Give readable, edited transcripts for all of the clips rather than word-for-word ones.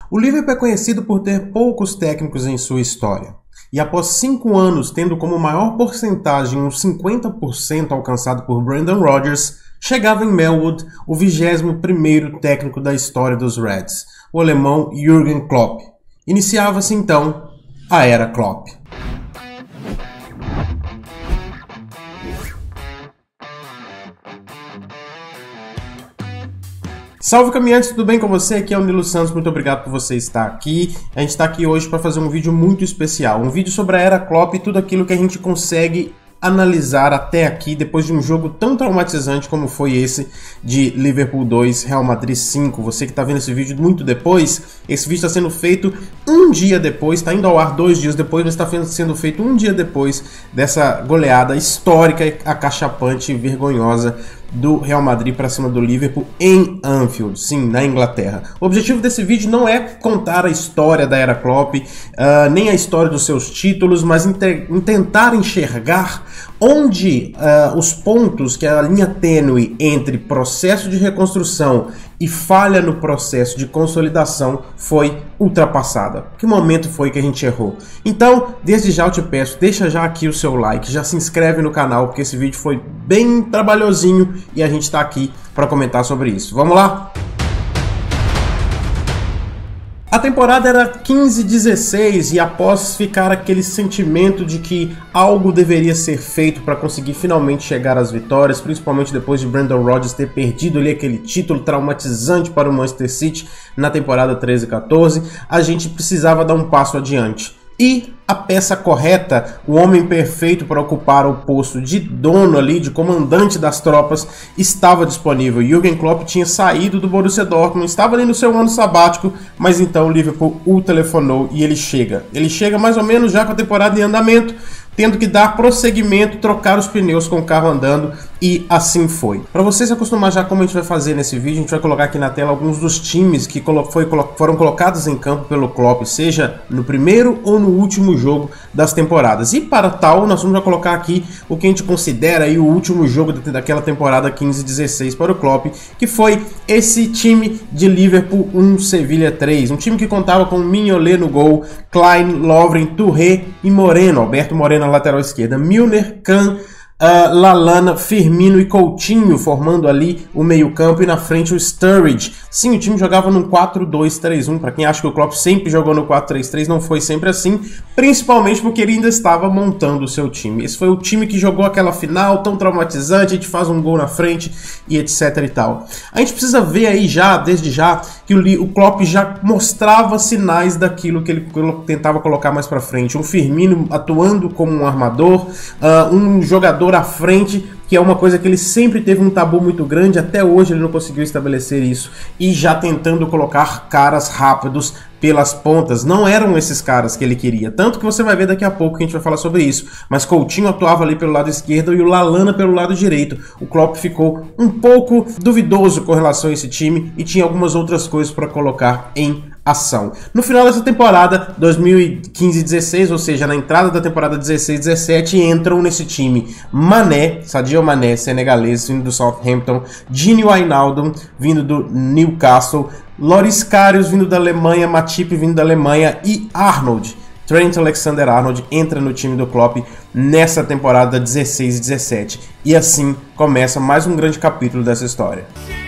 O Liverpool é conhecido por ter poucos técnicos em sua história. E após 5 anos tendo como maior porcentagem uns 50% alcançado por Brendan Rodgers, chegava em Melwood o 21º técnico da história dos Reds, o alemão Jürgen Klopp. Iniciava-se então a Era Klopp. Salve caminhantes, tudo bem com você? Aqui é o Nilo Santos, muito obrigado por você estar aqui. A gente está aqui hoje para fazer um vídeo muito especial, um vídeo sobre a Era Klopp e tudo aquilo que a gente consegue analisar até aqui, depois de um jogo tão traumatizante como foi esse de Liverpool 2, Real Madrid 5. Você que está vendo esse vídeo muito depois, esse vídeo está sendo feito um dia depois, está indo ao ar 2 dias depois, mas está sendo feito um dia depois dessa goleada histórica, acachapante e vergonhosa do Real Madrid para cima do Liverpool em Anfield, sim, na Inglaterra. O objetivo desse vídeo não é contar a história da Era Klopp, nem a história dos seus títulos, mas tentar enxergar onde os pontos, que é a linha tênue entre processo de reconstrução e falha no processo de consolidação, foi ultrapassada. Que momento foi que a gente errou? Então, desde já eu te peço, deixa já aqui o seu like, já se inscreve no canal, porque esse vídeo foi bem trabalhosinho e a gente está aqui para comentar sobre isso. Vamos lá? A temporada era 15-16 e após ficar aquele sentimento de que algo deveria ser feito para conseguir finalmente chegar às vitórias, principalmente depois de Brendan Rodgers ter perdido ali aquele título traumatizante para o Manchester City na temporada 13-14, a gente precisava dar um passo adiante. E a peça correta, o homem perfeito para ocupar o posto de dono ali, de comandante das tropas, estava disponível. Jürgen Klopp tinha saído do Borussia Dortmund, estava ali no seu ano sabático, mas então o Liverpool o telefonou e ele chega. Ele chega mais ou menos já com a temporada em andamento, tendo que dar prosseguimento, trocar os pneus com o carro andando, e assim foi. Para você se acostumar já como a gente vai fazer nesse vídeo, a gente vai colocar aqui na tela alguns dos times que foram colocados em campo pelo Klopp, seja no primeiro ou no último jogo das temporadas. E para tal, nós vamos colocar aqui o que a gente considera aí o último jogo daquela temporada 15-16 para o Klopp, que foi esse time de Liverpool 1, Sevilha 3. Um time que contava com Mignolet no gol, Klein, Lovren, Touré e Moreno, Alberto Moreno na lateral esquerda, Milner, Kahn, Lallana, Firmino e Coutinho formando ali o meio campo e na frente o Sturridge. Sim, o time jogava num 4-2-3-1, para quem acha que o Klopp sempre jogou no 4-3-3, não foi sempre assim, principalmente porque ele ainda estava montando o seu time. Esse foi o time que jogou aquela final tão traumatizante, a gente faz um gol na frente e etc e tal. A gente precisa ver aí já, desde já, que o Klopp já mostrava sinais daquilo que ele tentava colocar mais para frente. Um Firmino atuando como um armador, um jogador à frente, que é uma coisa que ele sempre teve um tabu muito grande, até hoje ele não conseguiu estabelecer isso, e já tentando colocar caras rápidos pelas pontas. Não eram esses caras que ele queria, tanto que você vai ver daqui a pouco que a gente vai falar sobre isso, mas Coutinho atuava ali pelo lado esquerdo e o Lallana pelo lado direito. O Klopp ficou um pouco duvidoso com relação a esse time e tinha algumas outras coisas para colocar em ação. No final dessa temporada 2015-16, ou seja, na entrada da temporada 16-17, entram nesse time Mané, Sadio Mané, senegalês, vindo do Southampton, Gini Wijnaldum, vindo do Newcastle, Loris Karius, vindo da Alemanha, Matip, vindo da Alemanha, e Arnold, Trent Alexander-Arnold, entra no time do Klopp nessa temporada 16-17. E assim começa mais um grande capítulo dessa história.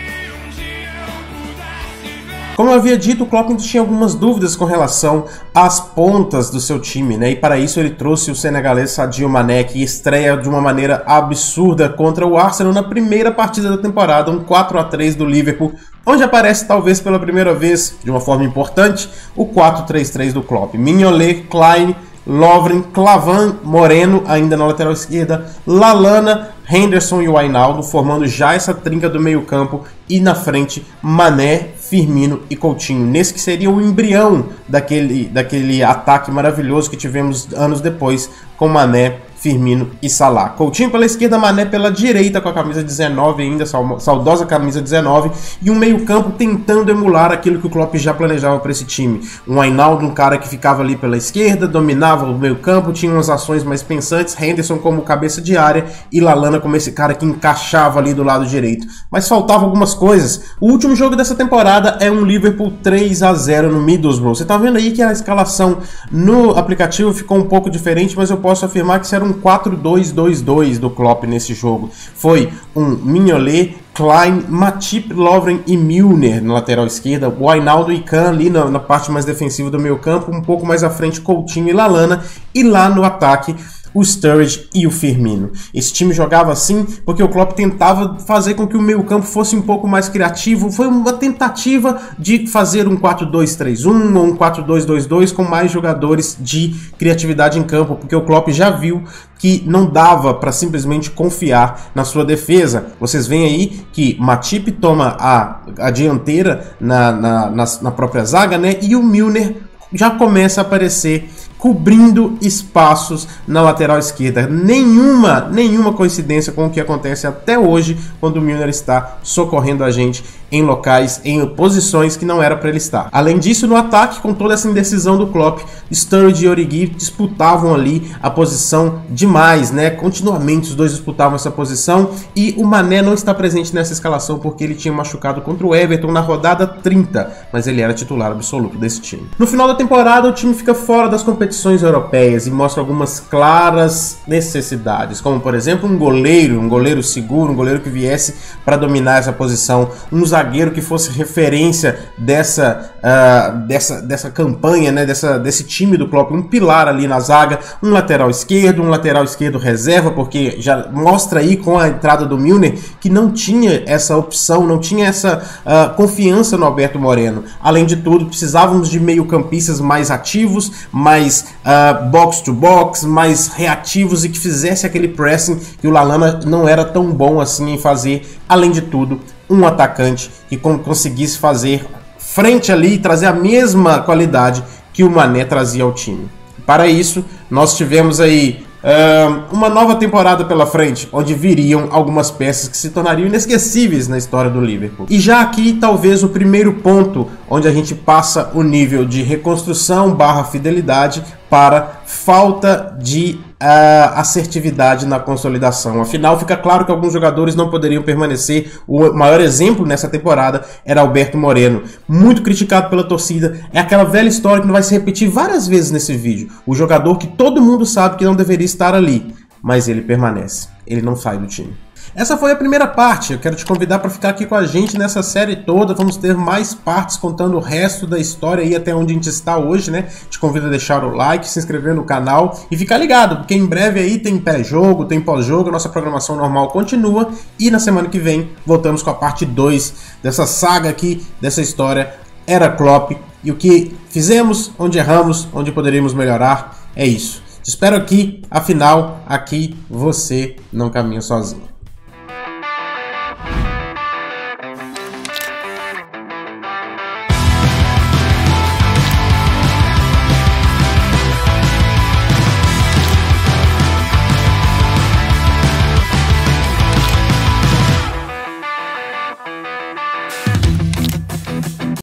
Como eu havia dito, o Klopp tinha algumas dúvidas com relação às pontas do seu time, né? E para isso ele trouxe o senegalês Sadio Mané, que estreia de uma maneira absurda contra o Arsenal na primeira partida da temporada, um 4-3 do Liverpool, onde aparece talvez pela primeira vez, de uma forma importante, o 4-3-3 do Klopp. Mignolet, Klein, Lovren, Klavan, Moreno, ainda na lateral esquerda, Lallana, Henderson e Wijnaldum, formando já essa trinca do meio campo, e na frente Mané, Firmino e Coutinho, nesse que seria o embrião daquele ataque maravilhoso que tivemos anos depois com Mané, Firmino e Salah. Coutinho pela esquerda, Mané pela direita com a camisa 19 ainda, saudosa camisa 19, e um meio-campo tentando emular aquilo que o Klopp já planejava para esse time. Um Wijnaldum, um cara que ficava ali pela esquerda, dominava o meio-campo, tinha umas ações mais pensantes, Henderson como cabeça de área e Lallana como esse cara que encaixava ali do lado direito. Mas faltavam algumas coisas. O último jogo dessa temporada é um Liverpool 3-0 no Middlesbrough. Você tá vendo aí que a escalação no aplicativo ficou um pouco diferente, mas eu posso afirmar que isso era um 4-2-2-2 do Klopp nesse jogo. Foi um Mignolet, Klein, Matip, Lovren e Milner na lateral esquerda, Wijnaldum e Kahn ali na parte mais defensiva do meio campo, um pouco mais à frente Coutinho e Lallana, e lá no ataque o Sturridge e o Firmino. Esse time jogava assim porque o Klopp tentava fazer com que o meio-campo fosse um pouco mais criativo. Foi uma tentativa de fazer um 4-2-3-1 ou um 4-2-2-2 com mais jogadores de criatividade em campo, porque o Klopp já viu que não dava para simplesmente confiar na sua defesa. Vocês veem aí que Matip toma a dianteira na própria zaga, né? E o Milner já começa a aparecer cobrindo espaços na lateral esquerda. Nenhuma coincidência com o que acontece até hoje quando o Milner está socorrendo a gente em locais, em posições que não era para ele estar. Além disso, no ataque, com toda essa indecisão do Klopp, Sturridge e Origi disputavam ali a posição demais, né? Continuamente os dois disputavam essa posição, e o Mané não está presente nessa escalação porque ele tinha machucado contra o Everton na rodada 30, mas ele era titular absoluto desse time. No final da temporada, o time fica fora das competições europeias e mostra algumas claras necessidades, como por exemplo um goleiro seguro, um goleiro que viesse para dominar essa posição, um zagueiro que fosse referência dessa campanha, né, desse time do Klopp, um pilar ali na zaga, um lateral esquerdo reserva, porque já mostra aí com a entrada do Milner que não tinha essa opção, não tinha essa confiança no Alberto Moreno. Além de tudo, precisávamos de meio-campistas mais ativos, mais box to box, mais reativos e que fizesse aquele pressing que o Lallana não era tão bom assim em fazer. Além de tudo, um atacante que conseguisse fazer frente ali e trazer a mesma qualidade que o Mané trazia ao time. Para isso, nós tivemos aí uma nova temporada pela frente, onde viriam algumas peças que se tornariam inesquecíveis na história do Liverpool. E já aqui, talvez o primeiro ponto onde a gente passa o nível de reconstrução / fidelidade para falta de assertividade na consolidação. Afinal, fica claro que alguns jogadores não poderiam permanecer. O maior exemplo nessa temporada era Alberto Moreno, muito criticado pela torcida. É aquela velha história que não vai se repetir várias vezes nesse vídeo. O jogador que todo mundo sabe que não deveria estar ali, mas ele permanece, ele não sai do time. Essa foi a primeira parte. Eu quero te convidar para ficar aqui com a gente nessa série toda. Vamos ter mais partes contando o resto da história aí até onde a gente está hoje, né? Te convido a deixar o like, se inscrever no canal e ficar ligado, porque em breve aí tem pré-jogo, tem pós-jogo, a nossa programação normal continua, e na semana que vem voltamos com a parte 2 dessa saga aqui, dessa história Era Klopp, e o que fizemos, onde erramos, onde poderíamos melhorar. É isso. Te espero aqui, afinal, aqui você não caminha sozinho.